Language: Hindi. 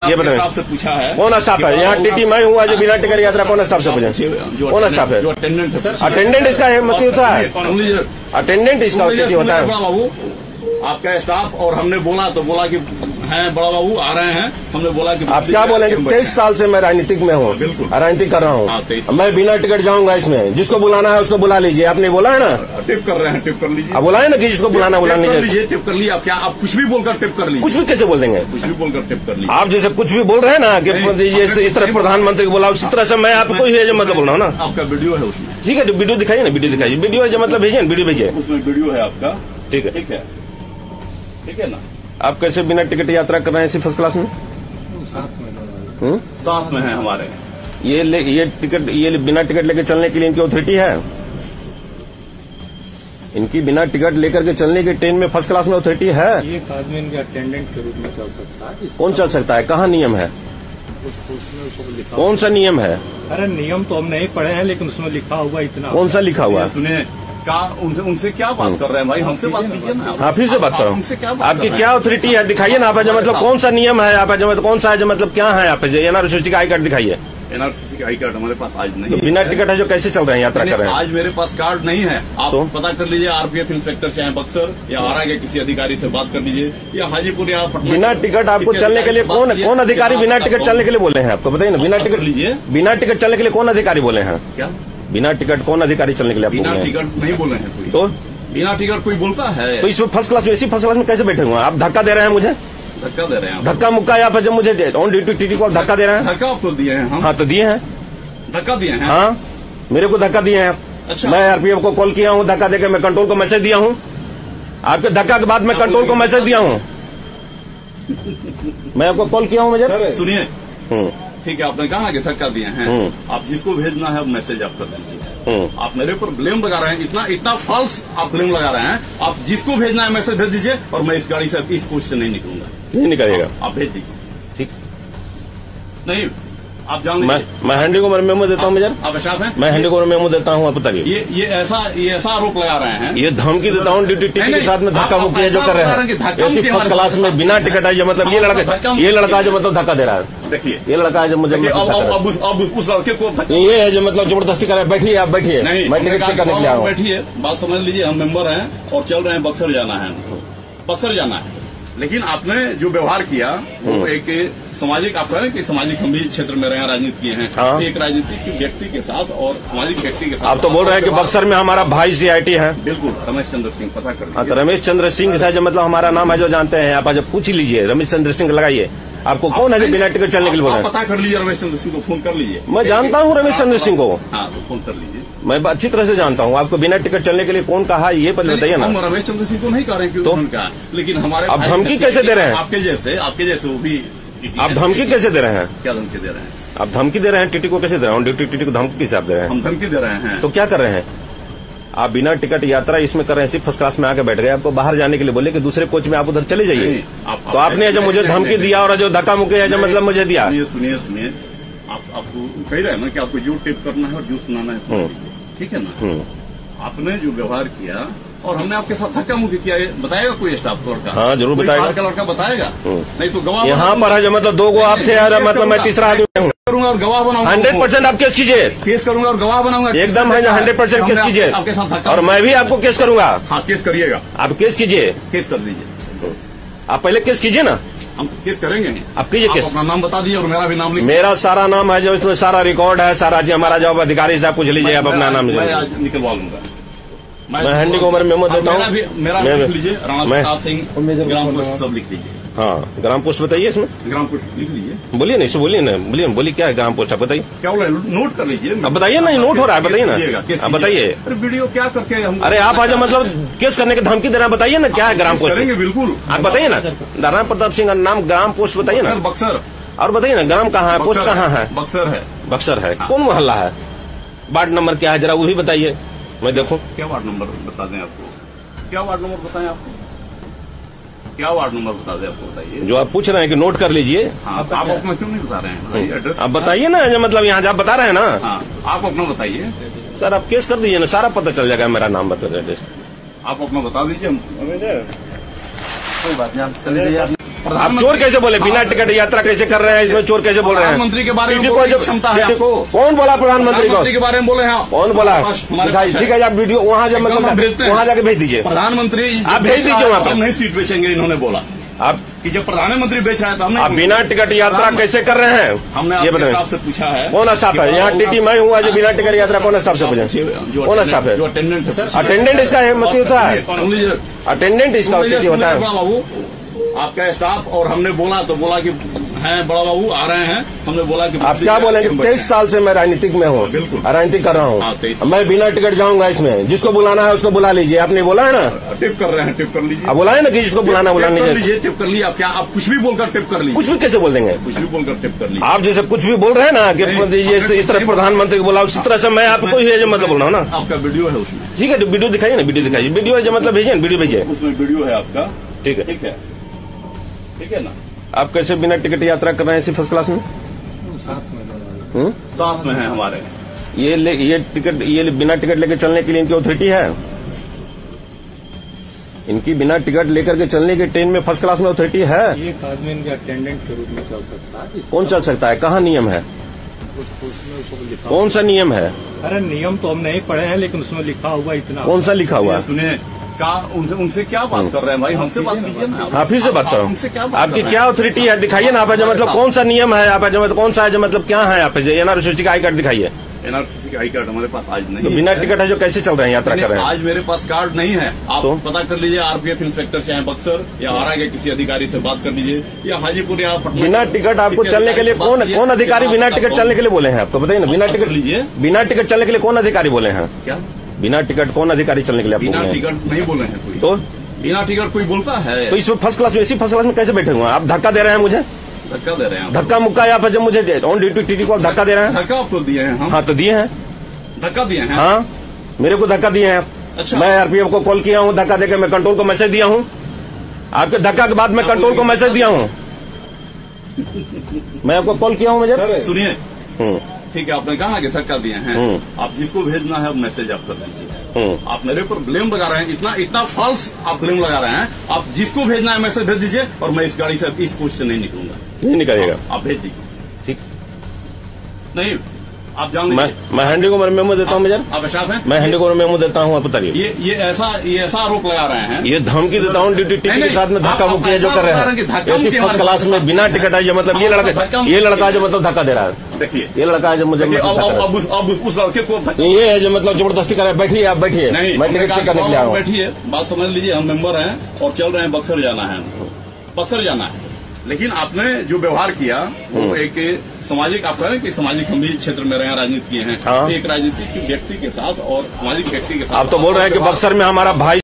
ये बताइए, स्टाफ से पूछा है कौन स्टाफ है यहाँ? टीटी मैं हुआ जो बिना टिकट यात्रा कौन स्टाफ से पूछे? कौन स्टाफ है? जो अटेंडेंट है, अटेंडेंट इसका मतलब होता है, अटेंडेंट इसका होता है। बाबू आपका स्टाफ, और हमने बोला तो बोला कि हैं बड़ा बाबू आ रहे हैं, हमने बोला कि आप क्या बोलेंगे? 23 साल से मैं राजनीतिक में हूँ, राजनीति कर रहा हूँ, मैं बिना टिकट जाऊंगा इसमें। जिसको बुलाना है उसको बुला लीजिए। आपने बोला है ना, टिप कर रहे हैं, टिप कर लीजिए। आप बोला है ना कि जिसको बुलाना बुला लीजिए, टिप कर लीजिए। आप क्या, आप कुछ भी बोलकर टिप कर लीजिए। कुछ भी कैसे बोल देंगे? कुछ भी बोलकर टिप कर लीजिए। आप जैसे कुछ भी बोल रहे हैं ना कि इस तरह प्रधानमंत्री को बुलाओ, इस तरह से मैं आपको ही मतलब बोल रहा हूँ ना। आपका वीडियो है उसमें, ठीक है, वीडियो दिखाइए ना, वीडियो दिखाइए, वीडियो है जो मतलब भेजिए, वीडियो भेजिए, उसमें वीडियो है आपका। ठीक है, ठीक है, ठीक है ना। आप कैसे बिना टिकट यात्रा कर रहे हैं इसी फर्स्ट क्लास में? साथ में है हमारे। ये टिकट, ये बिना टिकट लेकर चलने के लिए इनकी अथॉरिटी है? इनकी बिना टिकट लेकर के चलने की ट्रेन में फर्स्ट क्लास में अथॉरिटी है? एक आदमी इनके अटेंडेंट के रूप में चल सकता है। कौन चल सकता है? कहाँ नियम है? कौन सा नियम है? अरे नियम तो हम नहीं पढ़े हैं, लेकिन उसमें लिखा हुआ इतना। कौन सा लिखा हुआ है? सुनिए, उनसे क्या बात कर रहे हैं भाई? हमसे बात कीजिए ना। आप ही से बात करो। आपकी क्या अथॉरिटी है? दिखाइए ना आप, मतलब कौन सा नियम है आप, कौन सा है, मतलब क्या है आप? एनआरसी का आई कार्ड दिखाइए। एनआरसी का आई कार्ड हमारे पास आज नहीं है। बिना टिकट है जो कैसे चल रहे हैं, यात्रा कर रहे हैं? आज मेरे पास कार्ड नहीं है। आप तो पता कर लीजिए, आरपीएफ इंस्पेक्टर चाहे बक्सर या आरा के किसी अधिकारी से बात कर लीजिए, या हाजीपुर या पटना। बिना टिकट आपको चलने के लिए कौन अधिकारी बिना टिकट चलने के लिए बोले हैं आपको? बताइए ना, बिना टिकट लीजिए, बिना टिकट चलने के लिए कौन अधिकारी बोले हैं? क्या बिना टिकट कौन अधिकारी चलने के लिए? बिना टिकट नहीं बोले हैं। तो बिना टिकट कोई बोलता है? तो इसमें फर्स्ट क्लास में, इसी फर्स्ट क्लास में कैसे बैठे हुए हैं आप? धक्का दे रहे हैं मुझे, धक्का दे रहे हैं, धक्का मुक्का यहाँ पे जब मुझे ऑन ड्यूटी टीटी को धक्का दे रहे हैं। धक्का आपको दिए हैं? हाँ तो दिए हैं, धक्का दिए हैं। हाँ मेरे को धक्का दिए हैं। अच्छा, मैं आरपीएफ को कॉल किया हूँ, धक्का देकर मैं कंट्रोल को मैसेज दिया हूँ। आपके धक्का के बाद मैं कंट्रोल को मैसेज दिया हूँ। मैं आपको कॉल किया हूँ। मुझे सुनिए, ठीक है, आपने कहा कि धक्का दिए हैं, आप जिसको भेजना है मैसेज आप कर दीजिए। आप मेरे ऊपर ब्लेम लगा रहे हैं, इतना फॉल्स आप ब्लेम लगा रहे हैं। आप जिसको भेजना है मैसेज भेज दीजिए, और मैं इस गाड़ी से, इस कोच से नहीं निकलूंगा। नहीं निकलेगा? आप भेज दीजिए। ठीक नहीं, आप जान लीजिए, मैं हैंडी को मेमो देता हूँ। मुझे आप स्टाफ हैं, मैं हैंडी को मेमो देता हूँ। आप बताइए, ये ऐसा आरोप लगा रहे हैं, ये धमकी देता हूँ ड्यूटी टीटी के साथ में धक्का मुक्की जो कर रहे हैं, ऐसी फर्स्ट क्लास में बिना टिकट है जो मतलब ये लड़का जो मतलब धक्का दे रहा है। देखिए, ये लड़का है जो मुझे अब उस लड़के को ये है जो मतलब जबरदस्ती कर रहे हैं। बैठिए, आप बैठिए, मैं टिकट चेक करने के लिए आया हूँ। बैठिए, बात समझ लीजिए, हम मेंबर हैं और चल रहे हैं, बक्सर जाना है, बक्सर जाना है। लेकिन आपने जो व्यवहार किया वो एक सामाजिक, आप कह रहे हैं कि सामाजिक हम भी क्षेत्र में रहे हैं, राजनीति किए हैं। हाँ। एक राजनीतिक व्यक्ति के साथ और सामाजिक व्यक्ति के साथ आप तो बोल रहे हैं कि बक्सर में हमारा भाई सीआईटी है। बिल्कुल, रमेश चंद्र सिंह, पता कर लीजिए। तो रमेश चंद्र सिंह से जो मतलब हमारा नाम है जो जानते हैं आप, जब पूछ लीजिए रमेश चंद्र सिंह लगाइए। आपको कौन है जो बिना टिकट चलने के लिए बोल रहे हैं? पता कर लीजिए, रमेश चंद्र सिंह को फोन कर लीजिए। मैं जानता हूँ रमेश चंद्र सिंह को। हाँ, तो फोन कर लीजिए। मैं अच्छी तरह से जानता हूँ। आपको बिना टिकट चलने के लिए कौन कहा ये पहले बताइए ना। हम रमेश चंद्र सिंह को नहीं कह रहे हैं तो कहा, लेकिन हमारे आप धमकी कैसे दे रहे हैं? आपके जैसे वो भी। आप धमकी कैसे दे रहे हैं? क्या धमकी दे रहे हैं? आप धमकी दे रहे हैं टीटी को कैसे दे रहे हैं? ड्यूटी टीटी को धमकी किस आप दे रहे हैं? हम धमकी दे रहे हैं। तो क्या कर रहे हैं आप? बिना टिकट यात्रा इसमें कर रहे हैं, सिर्फ फर्स्ट क्लास में आके बैठ गए। आपको बाहर जाने के लिए बोले कि दूसरे कोच में आप उधर चले जाइए। तो आपने जो मुझे धमकी दिया और जो धक्का मुक्की है जो मतलब मुझे दिया। सुनिए, आपको कह रहे हैं ना कि आपको जो टिप करना है और जो सुनाना है, ठीक है ना। आपने जो व्यवहार किया और हमने आपके साथ धक्का मुक्की किया, बताएगा कोई स्टाफ लड़का? हाँ जरूर बताएगा, लड़का बताएगा। नहीं तो गवाह यहाँ पर है जो मतलब 2 आप थे और मतलब मैं तीसरा आदमी हूँ। करूंगा और गवाह बनाऊंगा। 100% आप केस कीजिए। केस करूंगा और गवाह बनाऊंगा। एकदम है, 100% केस कीजिए आपके साथ, और मैं भी आपको केस करूंगा। हाँ, केस करिएगा। आप केस कीजिए, केस कर दीजिए। आप पहले केस कीजिए ना। हम केस करेंगे। आप कीजिए केस। अपना नाम बता दीजिए और मेरा भी नाम लिखिए। मेरा सारा नाम है जो इसमें सारा रिकॉर्ड है, सारा हमारा जॉब अधिकारी से आप पूछ लीजिए। आप अपना नाम निकलवा लूंगा। मैं हैंडी को मेमो देता हूँ। मेरा लिख लीजिए, राणा प्रताप सिंह, ग्राम पोस्ट सब लिख लीजिए। हाँ, ग्राम पोस्ट बताइए इसमें। ग्राम पोस्ट लिख लीजिए। बोलिए नहीं, बोलिए ना, बोलिए क्या है ग्राम पोस्ट? आप बताइए। क्या बोला? नोट कर लीजिए। अब बताइए ना, नोट हो रहा है, बताइए ना, अब बताइए। अरे वीडियो क्या करके हम, अरे आप आज मतलब केस करने की धमकी दे रहे हैं, बताइए ना क्या है ग्राम पोस्ट? करेंगे बिल्कुल। आप बताइए ना, राणा प्रताप सिंह का नाम ग्राम पोस्ट बताइए ना। बक्सर। और बताइए ना ग्राम कहाँ है, पोस्ट कहाँ है? बक्सर है। बक्सर है। कौन मोहल्ला है? वार्ड नंबर क्या है जरा वो भी बताइए, मैं देखूं। क्या वार्ड नंबर बता दें आपको? क्या वार्ड नंबर बताएं आपको? क्या वार्ड नंबर बता दें आपको? बताइए। जो आप पूछ रहे हैं कि नोट कर लीजिए। हाँ, आप अपना क्यों नहीं बता रहे हैं एड्रेस? आप बताइए ना, जो मतलब यहाँ आप बता रहे हैं ना। हाँ, आप अपना बताइए। सर आप केस कर दीजिए ना, सारा पता चल जाएगा। मेरा नाम बता दीजिए, आप अपना बता दीजिए। कोई बात नहीं, आप चले जाइए। आप चोर कैसे बोले? बिना टिकट यात्रा कैसे कर रहे हैं? इसमें चोर कैसे बोल रहे हैं? प्रधानमंत्री के बारे में क्षमता है आपको? कौन बोला प्रधानमंत्री को? के बारे में बोले हैं? कौन बोला? दिखाई, ठीक है, आप वीडियो वहाँ जब मतलब वहाँ जाके भेज दीजिए। प्रधानमंत्री आप भेज दीजिए वहाँ पर। नहीं सीट बेचेंगे, इन्होंने बोला आप कि जब प्रधानमंत्री बेच रहा है तो हमने आप बिना टिकट यात्रा कैसे कर रहे हैं? हमने ये आपके स्टाफ से पूछा है। कौन स्टाफ है? यहाँ टीटी मैं हूँ आज बिना टिकट यात्रा कौन स्टाफ से पूछे? कौन स्टाफ है? जो अटेंडेंट है। अटेंडेंट इसका मत होता है, अटेंडेंट इसका होता है। बाबू आपका स्टाफ और हमने बोला तो बोला कि हैं बड़ा बाबू आ रहे हैं, हमने बोला कि आप क्या बोलेंगे? 23 साल से मैं राजनीतिक में हूँ, राजनीतिक कर रहा हूँ, मैं बिना टिकट जाऊंगा इसमें। जिसको बुलाना है उसको बुला लीजिए। आपने बोला है ना टिप कर रहे हैं, टिप कर लीजिए। आप बोला है ना कि जिसको बुलाना बुला लीजिए, टिप कर लीजिए। आप क्या आप कुछ भी बोलकर टिप कर लीजिए? कुछ भी कैसे बोल देंगे? कुछ भी बोलकर टिप कर लीजिए। आप जैसे कुछ भी बोल रहे हैं ना कि इस तरह प्रधानमंत्री को बुलाओ, उसी तरह से मैं आपको ही मतलब बोल रहा हूँ ना। आपका वीडियो है उसमें, ठीक है, तो वीडियो दिखाइए ना, वीडियो दिखाइए, वीडियो जो मतलब भेजिए, वीडियो भेजिए। उसमें वीडियो है आपका, ठीक है, ठीक है, ठीक है ना। आप कैसे बिना टिकट यात्रा कर रहे हैं इसी फर्स्ट क्लास में? साथ में है हमारे। ये टिकट, ये बिना टिकट लेके चलने के लिए इनकी अथॉरिटी है? इनकी बिना टिकट लेकर के चलने की ट्रेन में फर्स्ट क्लास में अथॉरिटी है? एक आदमी इनके अटेंडेंट के रूप में चल सकता है? कौन चल सकता है? कहाँ नियम है? कौन सा नियम है? अरे नियम तो हम नहीं पढ़े हैं, लेकिन उसमें लिखा हुआ इतना। कौन सा लिखा हुआ है? सुनिए, उनसे क्या बात कर रहे हैं भाई? हमसे बात कीजिए ना। आप फिर से बात करो। आपकी क्या अथॉरिटी है? दिखाइए ना। आप मतलब कौन सा नियम है? आप मतलब कौन सा है? मतलब क्या है? आप एनआरसी का आई कार्ड दिखाइए। एनआरसी का आई कार्ड हमारे पास आज नहीं तो है। बिना टिकट है जो कैसे चल रहे हैं, यात्रा कर रहे हैं? आज मेरे पास कार्ड नहीं है। आप तो? पता कर लीजिए, आरपीएफ इंस्पेक्टर चाहे बक्सर या आरा के किसी अधिकारी से बात कर लीजिए, या हाजीपुर या पटना। बिना टिकट आपको चलने के लिए कौन अधिकारी बिना टिकट चलने के लिए बोले हैं? आपको बताइए ना। बिना टिकट लीजिए, बिना टिकट चलने के लिए कौन अधिकारी बोले हैं? क्या बिना टिकट कौन अधिकारी चलने के लिए आपको बिना बोले हैं? टिकट नहीं बोले हैं कोई। तो बिना टिकट कोई बोलता है? तो इसमें फर्स्ट क्लास में, इसी फर्स्ट क्लास में कैसे बैठे हुए हैं आप? धक्का दे रहे हैं मुझे, धक्का दे रहे हैं। धक्का मुक्का यहाँ पर जब मुझे ऑन ड्यूटी टीटी को आप धक्का दे रहे हैं। धक्का आपको दिए हैं हम? हाँ तो दिए हैं, धक्का दिए हैं। हाँ मेरे को धक्का दिए हैं। अच्छा, मैं आरपीएफ को कॉल किया हूँ, धक्का देकर मैं कंट्रोल को मैसेज दिया हूँ। आपके धक्का के बाद मैं कंट्रोल को मैसेज दिया हूँ। मैं आपको कॉल किया हूँ। मुझे सुनिए, ठीक है, आपने कहा कि धक्का दिए हैं। आप जिसको भेजना है मैसेज आप कर दीजिए। आप मेरे पर ब्लेम लगा रहे हैं, इतना फॉल्स आप ब्लेम लगा रहे हैं। आप जिसको भेजना है मैसेज भेज दीजिए, और मैं इस गाड़ी से इस कोच से नहीं निकलूंगा। नहीं निकलेगा? आप भेज दीजिए। ठीक नहीं, आप जान लीजिए। मैं हैंडी को मेमो देता हूँ। मुझे आप स्टाफ हैं? मैं हैंडी को मेमो देता हूँ। आप बताइए। ये ऐसा आरोप लगा रहे हैं। ये धमकी देता हूँ ड्यूटी टीटी के साथ में धक्का मुक्की जो कर रहे हैं ऐसी फर्स्ट क्लास में बिना टिकट है। मतलब ये लड़का जो मतलब धक्का दे रहा है। देखिए, ये लड़का है जो मुझे अब उस लड़के को ये है जो मतलब जबरदस्ती कर रहा है। बैठिए, आप बैठिए। मैं टिकट चेक करने के लिए आया हूँ। बैठिए, बात समझ लीजिए। हम मेंबर हैं और चल रहे हैं, बक्सर जाना है, बक्सर जाना है। लेकिन आपने जो व्यवहार किया वो एक सामाजिक, आप कह रहे हैं कि सामाजिक हम भी क्षेत्र में रहे हैं, राजनीति किए हैं। हाँ। एक राजनीतिक व्यक्ति के साथ और सामाजिक व्यक्ति के साथ आप तो बोल रहे हैं कि बक्सर में हमारा भाई